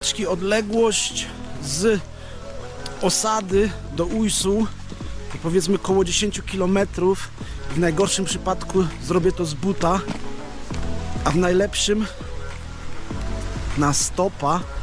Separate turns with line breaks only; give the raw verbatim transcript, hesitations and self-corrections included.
Odległość z osady do Ujsu to powiedzmy około dziesięć kilometrów. W najgorszym przypadku zrobię to z buta, a w najlepszym na stopa